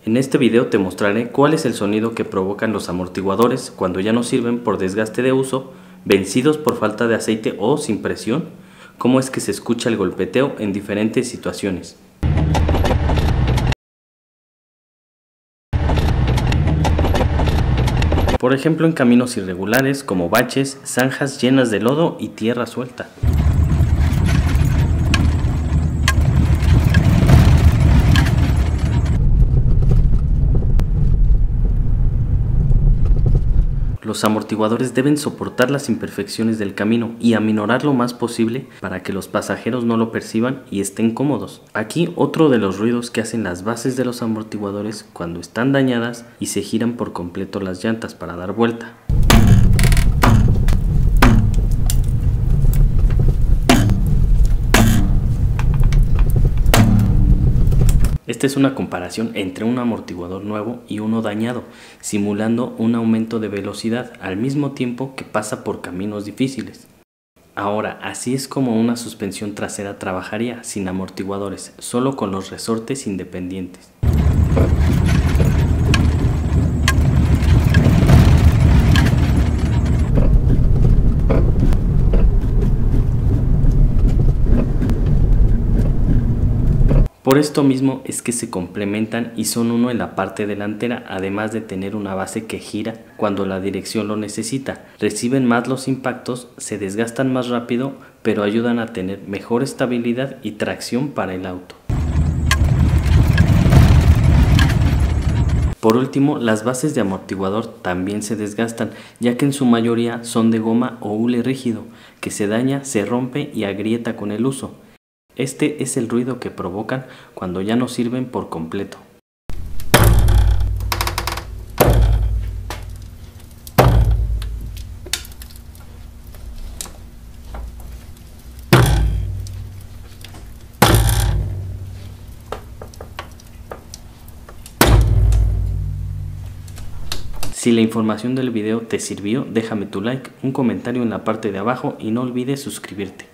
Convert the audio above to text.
En este video te mostraré cuál es el sonido que provocan los amortiguadores cuando ya no sirven por desgaste de uso, vencidos por falta de aceite o sin presión, cómo es que se escucha el golpeteo en diferentes situaciones. Por ejemplo, en caminos irregulares como baches, zanjas llenas de lodo y tierra suelta. Los amortiguadores deben soportar las imperfecciones del camino y aminorar lo más posible para que los pasajeros no lo perciban y estén cómodos. Aquí otro de los ruidos que hacen las bases de los amortiguadores cuando están dañadas y se giran por completo las llantas para dar vuelta. Esta es una comparación entre un amortiguador nuevo y uno dañado, simulando un aumento de velocidad al mismo tiempo que pasa por caminos difíciles. Ahora, así es como una suspensión trasera trabajaría sin amortiguadores, solo con los resortes independientes. Por esto mismo es que se complementan y son uno en la parte delantera, además de tener una base que gira cuando la dirección lo necesita. Reciben más los impactos, se desgastan más rápido, pero ayudan a tener mejor estabilidad y tracción para el auto. Por último, las bases de amortiguador también se desgastan, ya que en su mayoría son de goma o hule rígido, que se daña, se rompe y agrieta con el uso. Este es el ruido que provocan cuando ya no sirven por completo. Si la información del video te sirvió, déjame tu like, un comentario en la parte de abajo y no olvides suscribirte.